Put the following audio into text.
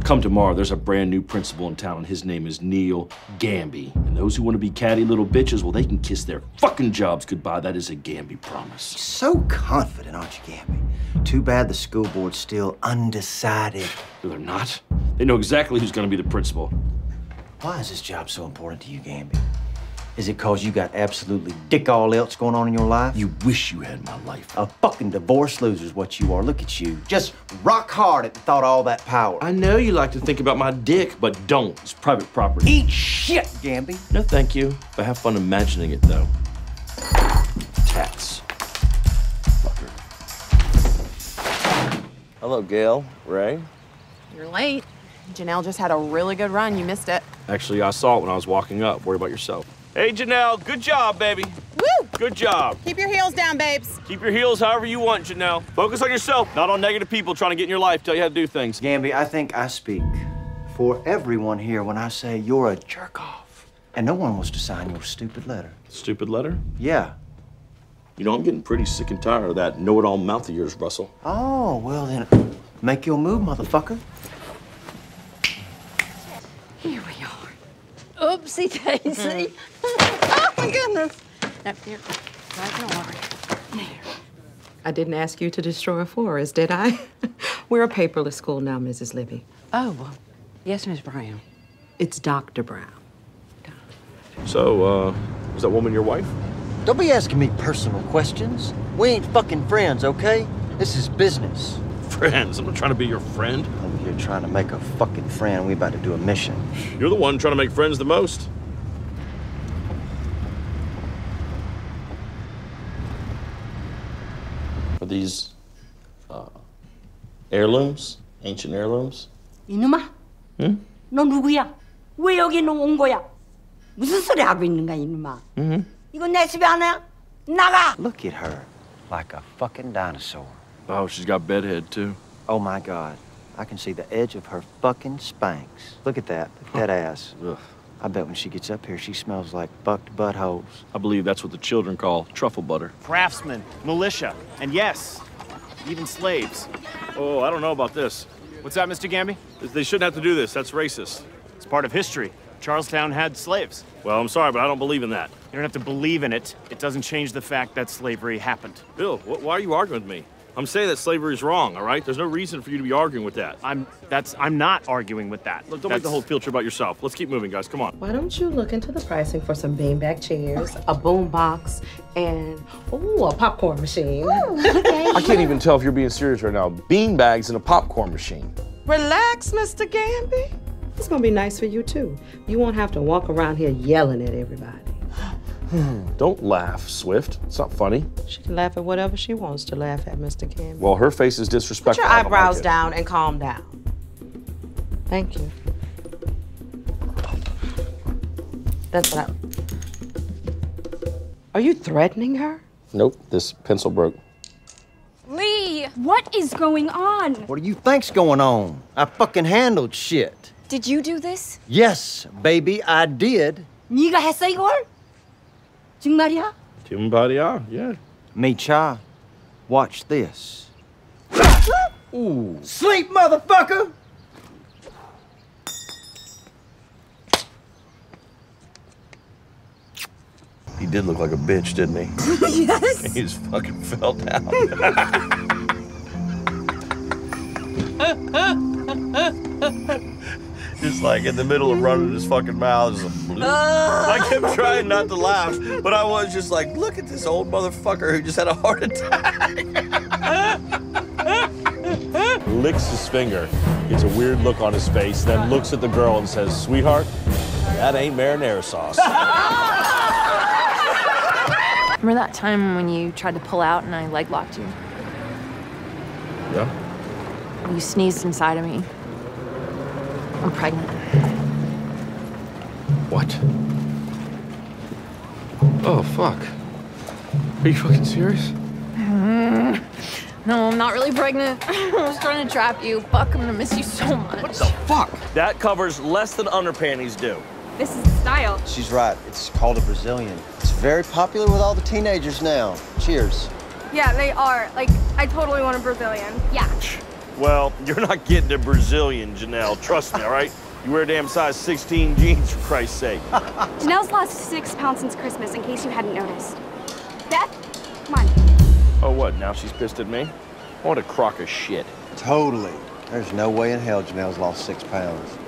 Come tomorrow, there's a brand new principal in town, and his name is Neil Gamby. And those who want to be catty little bitches, well, they can kiss their fucking jobs goodbye. That is a Gamby promise. So confident, aren't you, Gamby? Too bad the school board's still undecided. No, they're not. They know exactly who's going to be the principal. Why is this job so important to you, Gamby? Is it cause you got absolutely dick all else going on in your life? You wish you had my life. A fucking divorce loser's what you are. Look at you. Just rock hard at the thought of all that power. I know you like to think about my dick, but don't. It's private property. Eat shit, Gamby. No, thank you. But have fun imagining it, though. Tats. Fucker. Hello, Gail. Ray. You're late. Janelle just had a really good run. You missed it. Actually, I saw it when I was walking up. Worry about yourself. Hey, Janelle. Good job, baby. Woo! Good job. Keep your heels down, babes. Keep your heels however you want, Janelle. Focus on yourself, not on negative people trying to get in your life, tell you how to do things. Gamby, I think I speak for everyone here when I say you're a jerk-off. And no one wants to sign your stupid letter. Stupid letter? Yeah. You know, I'm getting pretty sick and tired of that know-it-all mouth of yours, Russell. Oh, well then, make your move, motherfucker. Here we are. Oopsie daisy. Oh my goodness. Now, here, right in order. There. I didn't ask you to destroy a forest, did I? We're a paperless school now, Mrs. Libby. Oh, well, yes, Miss Brown. It's Dr. Brown. So, is that woman your wife? Don't be asking me personal questions. We ain't fucking friends, okay? This is business. Friends. I'm not trying to be your friend. Over here trying to make a fucking friend. We about to do a mission. You're the one trying to make friends the most. Are these, heirlooms? Ancient heirlooms? 이놈아? 응? 너 누구야? 왜 여기 온 거야? 무슨 소리 하고 있는가, 이놈아? 이건 내 집에 아니야? 나가! Look at her. Like a fucking dinosaur. Oh, she's got bedhead, too. Oh, my God. I can see the edge of her fucking spanks. Look at that. Look at that ass. Ugh. I bet when she gets up here, she smells like bucked buttholes. I believe that's what the children call truffle butter. Craftsmen, militia, and yes, even slaves. Oh, I don't know about this. What's that, Mr. Gamby? They shouldn't have to do this. That's racist. It's part of history. Charlestown had slaves. Well, I'm sorry, but I don't believe in that. You don't have to believe in it. It doesn't change the fact that slavery happened. Bill, why are you arguing with me? I'm saying that slavery is wrong, all right? There's no reason for you to be arguing with that. I'm not arguing with that. Look, don't make the whole field trip about yourself. Let's keep moving, guys. Come on. Why don't you look into the pricing for some beanbag chairs, a boom box, and, a popcorn machine. Okay. I can't even tell if you're being serious right now. Beanbags and a popcorn machine. Relax, Mr. Gamby. It's gonna be nice for you, too. You won't have to walk around here yelling at everybody. Don't laugh, Swift. It's not funny. She can laugh at whatever she wants to laugh at, Mr. Gamby. Well, her face is disrespectful. Put your I don't like eyebrows it. down and calm down. Thank you. That's what Are you threatening her? Nope, this pencil broke. Lee, what is going on? What do you think's going on? I fucking handled shit. Did you do this? Yes, baby, I did. 네가 했어, 이걸? 정말이야? Timbadia, yeah. Me cha. Watch this. Ooh. Sleep, motherfucker! He did look like a bitch, didn't he? Yes. He just fucking fell down. Just like in the middle of running his fucking mouth. Just I kept trying not to laugh, but I was just like, look at this old motherfucker who just had a heart attack. Licks his finger, gets a weird look on his face, then looks at the girl and says, sweetheart, that ain't marinara sauce. Remember that time when you tried to pull out and I leg locked you? Yeah? You sneezed inside of me. I'm pregnant. What? Oh, fuck. Are you fucking serious? No, I'm not really pregnant. I was trying to trap you. Fuck, I'm gonna miss you so much. What the fuck? That covers less than underpanties do. This is the style. She's right. It's called a Brazilian. It's very popular with all the teenagers now. Cheers. Yeah, they are. Like, I totally want a Brazilian. Yeah. Well, you're not getting a Brazilian, Janelle. Trust me, all right? You wear damn size 16 jeans, for Christ's sake. Janelle's lost 6 pounds since Christmas, in case you hadn't noticed. Beth, come on. Oh, what? Now she's pissed at me? What a crock of shit. Totally. There's no way in hell Janelle's lost 6 pounds.